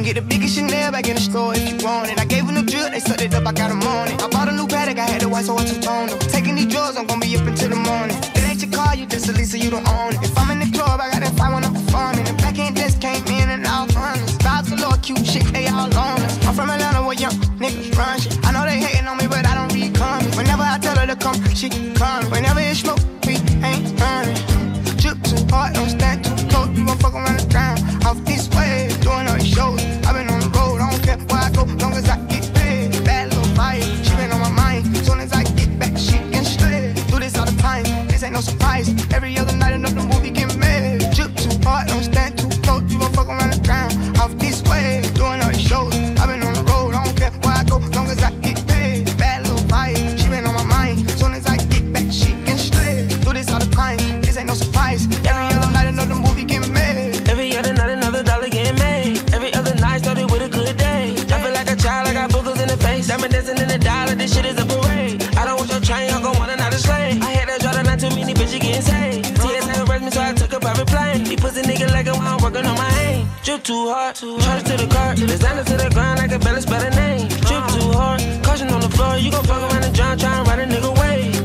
get the biggest Chanel back in the store if you want it. I gave them the drill, they sucked it up, I got them on it. I bought a new Patek, I had the white, so I two-toned them. Taking these drugs, I'm gonna be up until the morning. It ain't your car, you just a lease, so you don't own it. If I'm in the club, I got that fire when I'm performing. The backhand just came in and all runners. Vibes galore, cute shit, they all on us. I'm from Atlanta where young niggas run shit. I know they hating on me, but I don't read comments. Whenever I tell her to come, she come. Whenever it's smoke, we ain't running. Drip too hard, don't stand too close. We gon' fuck around the ground. Off this way, doing all these shows. I been on the road, I don't care where I go, long as I get paid. Bad little fire, she been on my mind. Soon as I get back, she get straight. Do this all the time, this ain't no surprise. Every other night, another movie get made. Drip too hard, don't stand too close. We gon' fuck around the ground. Off this way, doing all these shows. I been on the road, I don't care where I go, long as I get paid. Bad little fire, she been on my mind. Soon as I get back, she get straight. Do this all the time, this ain't no surprise. Every other night, another movie get made. Every other night, another dollar getting made. Every other night started with a good day. I feel like a child, I got boogers in the face. Diamond dancing in the dollar, this shit is a parade. I don't want your chain, I'm gon' want another slave. I had that draw, not too many bitches getting saved. TSA arrest me, so I took a private plane. These pussy niggas like it while I'm working on my aim. Drip too hard, charge to the car, designer to the ground like a balance by the name. Drip too hard, caution on the floor, you gon' fuck around and drown, try and ride a nigga wave.